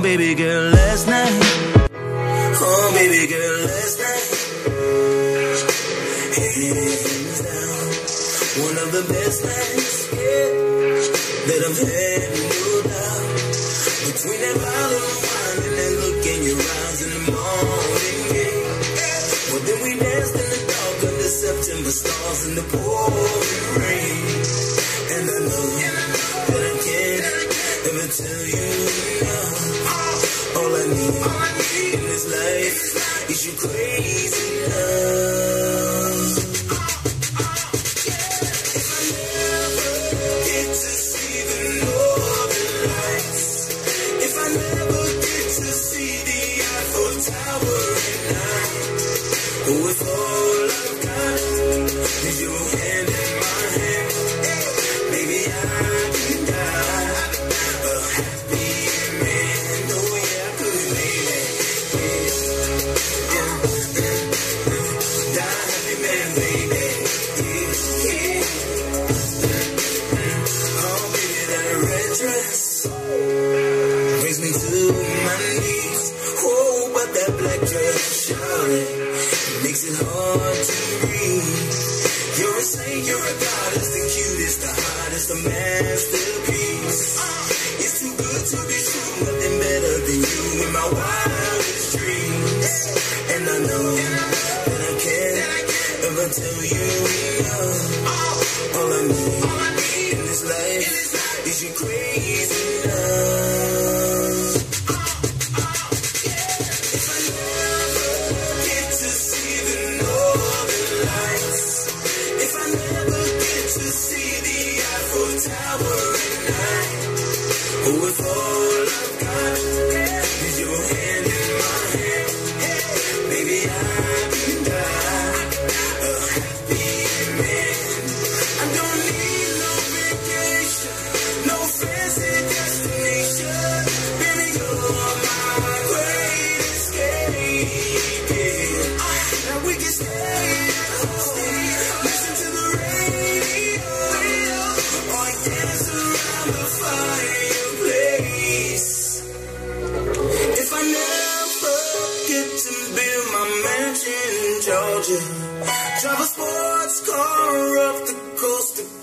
baby girl, last night. Oh, baby girl, last night. Hands down, one of the best nights, yeah, that I've had, no doubt. Between that bottle of wine and that look in your eyes in the morning, yeah. Well, then we danced in the dark under September stars in the pouring rain. And I know that I can't ever tell you enough. All I need in this life is your crazy love. If I never get to see the northern lights, if I never get to see the Eiffel Tower at night, oh, if all I've got is your hand in my hand, baby, I can die a happy man. Oh yeah, I could, baby, yeah, die a happy man, baby, yeah. Oh baby, that red dress brings me to my knees. Oh, but that black dress, shawty, makes it hard to breathe. You're a saint, you're a goddess, the cutest, the hottest, the masterpiece. It's too good to be true, nothing better than you in my wildest dreams. And I know that I can't ever tell you enough. All I need in this life is your crazy love. If I never get to see the northern lights, if I never get to see the Eiffel Tower at night, oh, if all I've got is your hand in my hand, baby, I can die a happy man. I don't need no vacation, no fancy destination, baby, you're my great escape, yeah. Now we can stay at home, listen to the radio, or dance around the fireplace. If I never get to build my mansion in Georgia, drive a sports car up the coast to